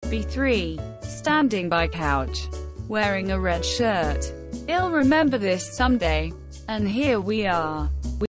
B3. Standing by couch. Wearing a red shirt. I'll remember this someday. And here we are.